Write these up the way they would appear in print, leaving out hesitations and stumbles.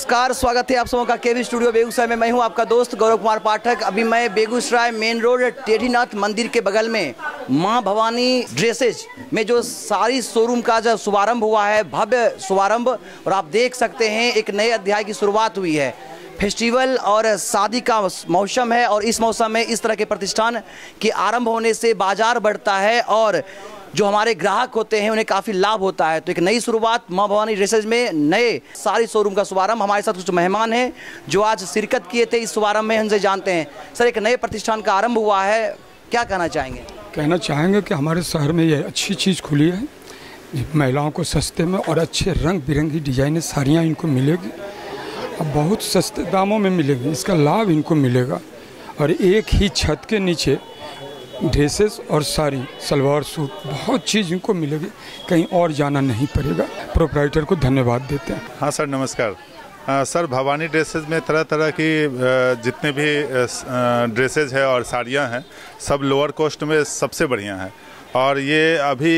नमस्कार, स्वागत है आप सबों का केवी स्टूडियो बेगूसराय में। मैं हूं आपका दोस्त गौरव कुमार पाठक। अभी मैं बेगूसराय मेन रोड टेढ़ीनाथ मंदिर के बगल में मां भवानी ड्रेसेज में जो सारी शोरूम का जो शुभारंभ हुआ है, भव्य शुभारंभ, और आप देख सकते हैं एक नए अध्याय की शुरुआत हुई है। फेस्टिवल और शादी का मौसम है और इस मौसम में इस तरह के प्रतिष्ठान के आरंभ होने से बाजार बढ़ता है और जो हमारे ग्राहक होते हैं उन्हें काफ़ी लाभ होता है। तो एक नई शुरुआत मां भवानी ड्रेसेज में नए सारी शोरूम का शुभारंभ। हमारे साथ कुछ मेहमान हैं जो आज शिरकत किए थे इस शुभारंभ में, हमसे जानते हैं। सर, एक नए प्रतिष्ठान का आरंभ हुआ है, क्या कहना चाहेंगे? कहना चाहेंगे कि हमारे शहर में ये अच्छी चीज़ खुली है। महिलाओं को सस्ते में और अच्छे रंग बिरंगी डिजाइनें साड़ियाँ इनको मिलेगी और बहुत सस्ते दामों में मिलेगी। इसका लाभ इनको मिलेगा और एक ही छत के नीचे ड्रेसेस और साड़ी, सलवार सूट, बहुत चीज़ इनको मिलेगी, कहीं और जाना नहीं पड़ेगा। प्रोप्राइटर को धन्यवाद देते हैं। हाँ सर, नमस्कार। सर, भवानी ड्रेसेस में तरह तरह की जितने भी ड्रेसेस है और साड़ियाँ हैं, सब लोअर कॉस्ट में सबसे बढ़िया है और ये अभी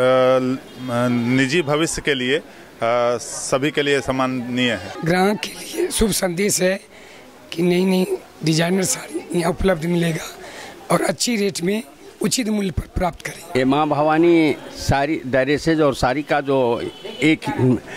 निजी भविष्य के लिए सभी के लिए सम्माननीय है। ग्राहक के लिए शुभ संदेश है कि नई नई डिजाइनर साड़ी यहाँ उपलब्ध मिलेगा और अच्छी रेट में उचित मूल्य पर प्राप्त करें। ये मां भवानी साड़ी ड्रेसेज और साड़ी का जो एक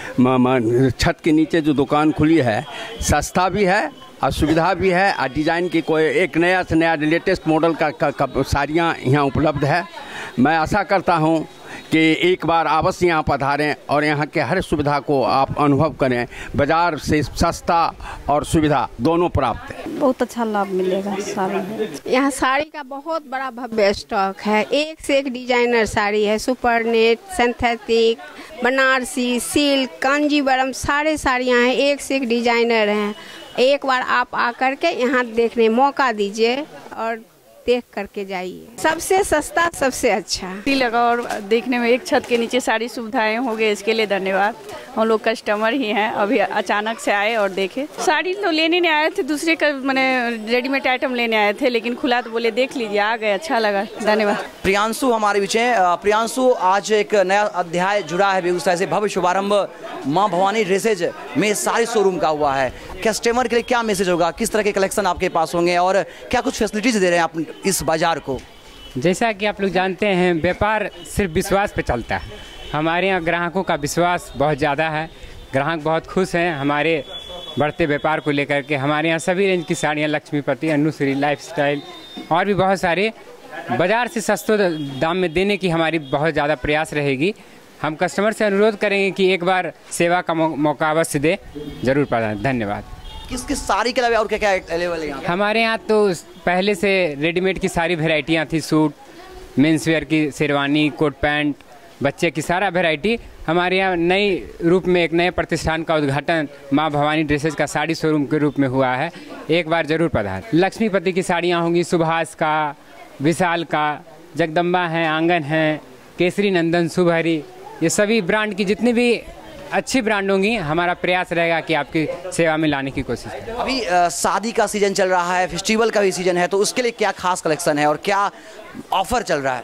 छत के नीचे जो दुकान खुली है, सस्ता भी है और सुविधा भी है और डिज़ाइन की कोई एक नया से नया लेटेस्ट मॉडल का साड़ियाँ यहाँ उपलब्ध है। मैं आशा करता हूँ कि एक बार अवश्य यहाँ पधारें और यहाँ के हर सुविधा को आप अनुभव करें। बाजार से सस्ता और सुविधा दोनों प्राप्त है। बहुत अच्छा लाभ मिलेगा साड़ी। यहाँ साड़ी का बहुत बड़ा भव्य स्टॉक है। एक से एक डिजाइनर साड़ी है, super net, synthetic, Banarasi, silk, Kanjeevaram, सारे साड़ियाँ हैं। एक से एक डिजाइनर हैं। एक बार आप आकर के यहाँ देखने मौका दीजिए और देख करके जाइए। सबसे सस्ता, सबसे अच्छा लगा और देखने में एक छत के नीचे सारी सुविधाएं हो गए, इसके लिए धन्यवाद। हम लोग कस्टमर ही हैं, अभी अचानक से आए और देखे। साड़ी तो लेने नहीं आए थे, दूसरे का मैंने रेडीमेड आइटम लेने आए थे, लेकिन खुला तो बोले देख लीजिए, आ गए, अच्छा लगा, धन्यवाद। प्रियांशु हमारे बीच हैं। प्रियांशु, आज एक नया अध्याय जुड़ा है बेगूसराय से। भव्य शुभारंभ मां भवानी ड्रेसेज में सारी शोरूम का हुआ है। कस्टमर के लिए क्या मैसेज होगा? किस तरह के कलेक्शन आपके पास होंगे और क्या कुछ फैसिलिटीज दे रहे हैं आप इस बाजार को? जैसा कि आप लोग जानते हैं, व्यापार सिर्फ विश्वास पे चलता है। हमारे यहाँ ग्राहकों का विश्वास बहुत ज़्यादा है। ग्राहक बहुत खुश हैं हमारे बढ़ते व्यापार को लेकर के। हमारे यहाँ सभी रेंज की साड़ियाँ, लक्ष्मीपति, अनुश्री, लाइफस्टाइल और भी बहुत सारे बाज़ार से सस्ते दाम में देने की हमारी बहुत ज़्यादा प्रयास रहेगी। हम कस्टमर से अनुरोध करेंगे कि एक बार सेवा का मौका अवश्य दे, जरूर प्रदान। धन्यवाद। किस किस साड़ी के अलावा और क्या क्या अवेलेबल है यहाँ? हमारे यहाँ तो पहले से रेडीमेड की सारी वेराइटियाँ थी। सूट, मेंस वेयर की शेरवानी, कोट पैंट, बच्चे की सारा वेराइटी। हमारे यहाँ नई रूप में एक नए प्रतिष्ठान का उद्घाटन मां भवानी ड्रेसेज का साड़ी शोरूम के रूप में हुआ है। एक बार जरूर पधार। लक्ष्मीपति की साड़ियाँ होंगी, सुभाष का, विशाल का, जगदम्बा हैं, आंगन हैं, केसरी नंदन, शुभहरी, ये सभी ब्रांड की जितनी भी अच्छी ब्रांड होंगी, हमारा प्रयास रहेगा कि आपकी सेवा में लाने की कोशिश करें। अभी शादी का सीजन चल रहा है, फेस्टिवल का भी सीजन है, तो उसके लिए क्या खास कलेक्शन है और क्या ऑफर चल रहा है?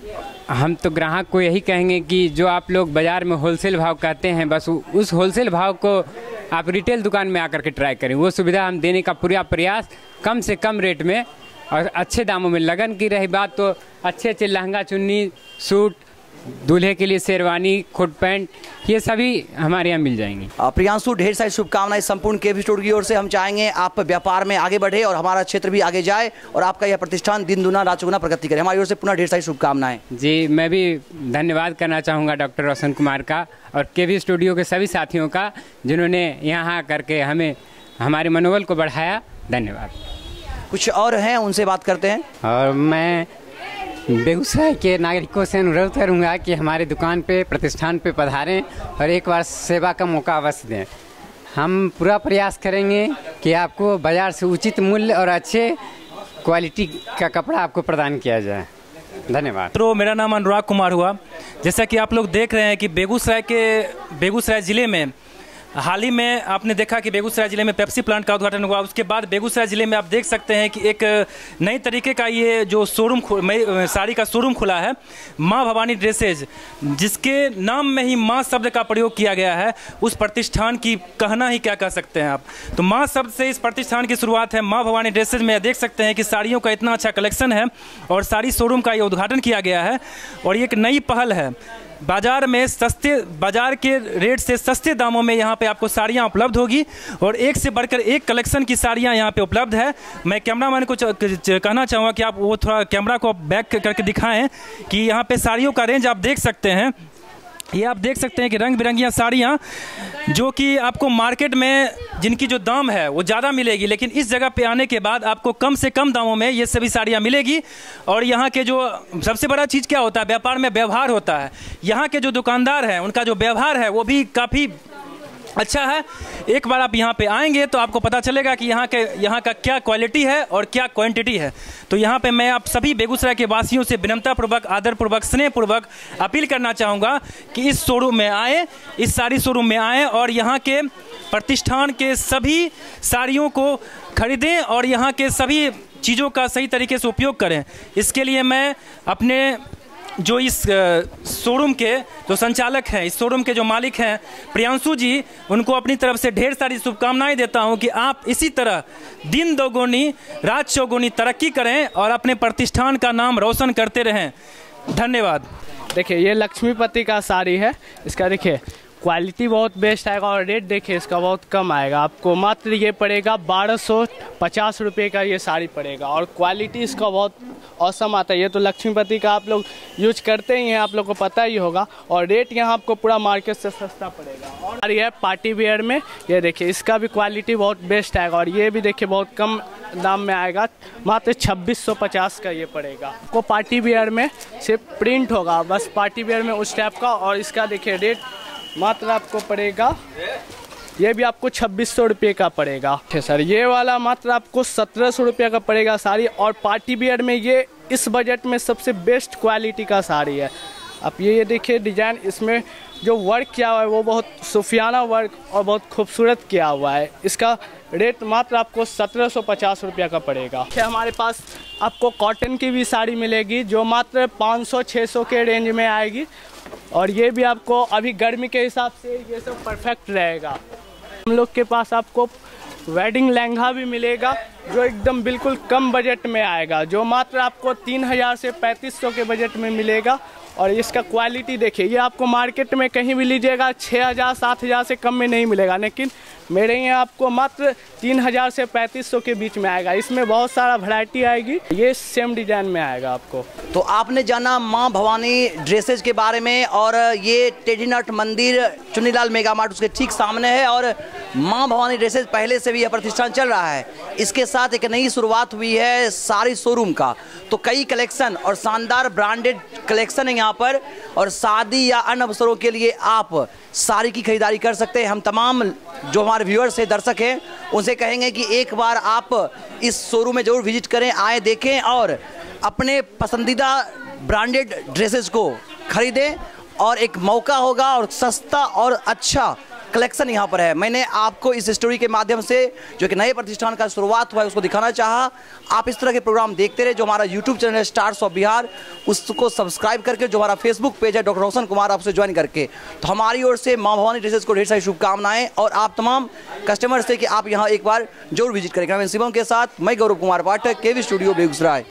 हम तो ग्राहक को यही कहेंगे कि जो आप लोग बाज़ार में होलसेल भाव कहते हैं, बस उस होलसेल भाव को आप रिटेल दुकान में आकर के ट्राई करें। वो सुविधा हम देने का पूरा प्रयास, कम से कम रेट में और अच्छे दामों में। लगन की रही बात तो अच्छे अच्छे लहंगा, चुन्नी, सूट, दूल्हे के लिए शेरवानी, कोट पैंट, ये सभी हमारे यहाँ मिल जाएंगी। प्रियांशु, ढेर सारी शुभकामनाएं संपूर्ण केवी स्टूडियो की ओर से। हम चाहेंगे आप व्यापार में आगे बढ़े और हमारा क्षेत्र भी आगे जाए और आपका यह प्रतिष्ठान दिन दुना रात चौगुना प्रगति करे। हमारी ओर से पुनः ढेर सारी शुभकामनाएं। जी, मैं भी धन्यवाद करना चाहूँगा डॉक्टर रोशन कुमार का और केवी स्टूडियो के सभी साथियों का, जिन्होंने यहाँ करके हमें हमारे मनोबल को बढ़ाया। धन्यवाद। कुछ और हैं, उनसे बात करते हैं। और मैं बेगूसराय के नागरिकों से अनुरोध करूंगा कि हमारे दुकान पे, प्रतिष्ठान पे पधारें और एक बार सेवा का मौका अवश्य दें। हम पूरा प्रयास करेंगे कि आपको बाज़ार से उचित मूल्य और अच्छे क्वालिटी का कपड़ा आपको प्रदान किया जाए। धन्यवाद। तो मेरा नाम अनुराग कुमार हुआ। जैसा कि आप लोग देख रहे हैं कि बेगूसराय ज़िले में हाल ही में आपने देखा कि बेगूसराय जिले में पेप्सी प्लांट का उद्घाटन हुआ। उसके बाद बेगूसराय जिले में आप देख सकते हैं कि एक नई तरीके का ये जो साड़ी का शोरूम खुला है, माँ भवानी ड्रेसेज, जिसके नाम में ही माँ शब्द का प्रयोग किया गया है। उस प्रतिष्ठान की कहना ही क्या कह सकते हैं आप। तो माँ शब्द से इस प्रतिष्ठान की शुरुआत है। माँ भवानी ड्रेसेज में देख सकते हैं कि साड़ियों का इतना अच्छा कलेक्शन है और साड़ी शोरूम का ये उद्घाटन किया गया है। और ये एक नई पहल है, बाजार में बाजार के रेट से सस्ते दामों में यहाँ पे आपको साड़ियाँ उपलब्ध होगी और एक से बढ़कर एक कलेक्शन की साड़ियाँ यहाँ पे उपलब्ध है। मैं कैमरामैन को कहना चाहूँगा कि आप वो थोड़ा कैमरा को बैक करके दिखाएं कि यहाँ पे साड़ियों का रेंज आप देख सकते हैं। ये आप देख सकते हैं कि रंग बिरंगियाँ साड़ियाँ जो कि आपको मार्केट में जिनकी जो दाम है वो ज़्यादा मिलेगी, लेकिन इस जगह पे आने के बाद आपको कम से कम दामों में ये सभी साड़ियाँ मिलेगी। और यहाँ के जो सबसे बड़ा चीज़ क्या होता है, व्यापार में व्यवहार होता है। यहाँ के जो दुकानदार हैं उनका जो व्यवहार है वो भी काफ़ी अच्छा है। एक बार आप यहाँ पे आएंगे तो आपको पता चलेगा कि यहाँ का क्या क्वालिटी है और क्या क्वांटिटी है। तो यहाँ पे मैं आप सभी बेगूसराय के वासियों से विनम्रतापूर्वक, आदरपूर्वक, स्नेहपूर्वक अपील करना चाहूँगा कि इस शोरूम में आए, इस साड़ी शोरूम में आएँ और यहाँ के प्रतिष्ठान के सभी साड़ियों को खरीदें और यहाँ के सभी चीज़ों का सही तरीके से उपयोग करें। इसके लिए मैं अपने जो इस शोरूम के जो संचालक हैं, इस शोरूम के जो मालिक हैं प्रियांशु जी, उनको अपनी तरफ से ढेर सारी शुभकामनाएं देता हूं कि आप इसी तरह दिन दोगुनी रात चौगुनी तरक्की करें और अपने प्रतिष्ठान का नाम रोशन करते रहें। धन्यवाद। देखिए ये लक्ष्मीपति का साड़ी है, इसका देखिए क्वालिटी बहुत बेस्ट आएगा और रेट देखिए इसका बहुत कम आएगा। आपको मात्र ये पड़ेगा 1250 रुपये का ये साड़ी पड़ेगा और क्वालिटी इसका बहुत औसम आता है। ये तो लक्ष्मीपति का आप लोग यूज करते ही हैं, आप लोग को पता ही होगा। और रेट यहाँ आपको पूरा मार्केट से सस्ता पड़ेगा। और ये पार्टी वेयर में ये देखिए इसका भी क्वालिटी बहुत बेस्ट आएगा और ये भी देखिए बहुत कम दाम में आएगा, मात्र 2650 का ये पड़ेगा। आपको पार्टी वेयर में सिर्फ प्रिंट होगा, बस पार्टी वेयर में उस टाइप का। और इसका देखिए रेट मात्र आपको पड़ेगा, ये भी आपको 2600 रुपये का पड़ेगा। सर ये वाला मात्र आपको 1700 रुपये का पड़ेगा साड़ी। और पार्टी वेयर में ये इस बजट में सबसे बेस्ट क्वालिटी का साड़ी है। आप ये देखिए डिजाइन, इसमें जो वर्क किया हुआ है वो बहुत सूफियाना वर्क और बहुत खूबसूरत किया हुआ है। इसका रेट मात्र आपको 1750 रुपये का पड़ेगा। हमारे पास आपको कॉटन की भी साड़ी मिलेगी जो मात्र 500-600 के रेंज में आएगी और ये भी आपको अभी गर्मी के हिसाब से ये सब परफेक्ट रहेगा। हम लोग के पास आपको वेडिंग लहंगा भी मिलेगा जो एकदम बिल्कुल कम बजट में आएगा, जो मात्र आपको 3000 से 3500 के बजट में मिलेगा। और इसका क्वालिटी देखिए, ये आपको मार्केट में कहीं भी लीजिएगा 6000-7000 से कम में नहीं मिलेगा, लेकिन मेरे यहाँ आपको मात्र 3000 से 3500 के बीच में आएगा। इसमें बहुत सारा वैरायटी आएगी, ये सेम डिजाइन में आएगा आपको। तो आपने जाना माँ भवानी ड्रेसेज के बारे में और ये टेढ़ीनाथ मंदिर चुन्नीलाल मेगा मार्ट उसके ठीक सामने है और माँ भवानी ड्रेसेज पहले से भी यह प्रतिष्ठान चल रहा है। इसके साथ एक नई शुरुआत हुई है साड़ी शोरूम का। तो कई कलेक्शन और शानदार ब्रांडेड कलेक्शन है यहाँ पर और शादी या अन्य अवसरों के लिए आप साड़ी की खरीदारी कर सकते हैं। हम तमाम जो हमारे व्यूअर्स हैं, दर्शक हैं, उनसे कहेंगे कि एक बार आप इस शोरूम में जरूर विजिट करें, आए देखें और अपने पसंदीदा ब्रांडेड ड्रेसेस को खरीदें और एक मौका होगा और सस्ता और अच्छा कलेक्शन यहाँ पर है। मैंने आपको इस स्टोरी के माध्यम से जो कि नए प्रतिष्ठान का शुरुआत हुआ है उसको दिखाना चाहा। आप इस तरह के प्रोग्राम देखते रहे। जो हमारा यूट्यूब चैनल है स्टार्स ऑफ बिहार, उसको सब्सक्राइब करके, जो हमारा फेसबुक पेज है डॉक्टर रोशन कुमार, आपसे ज्वाइन करके। तो हमारी ओर से माँ भवानी ड्रेसेस को ढेर सारी शुभकामनाएं और आप तमाम कस्टमर से कि आप यहाँ एक बार जरूर विजिट करें। शिवम के साथ मैं गौरव कुमार पाठक, केवी स्टूडियो बेगूसराय।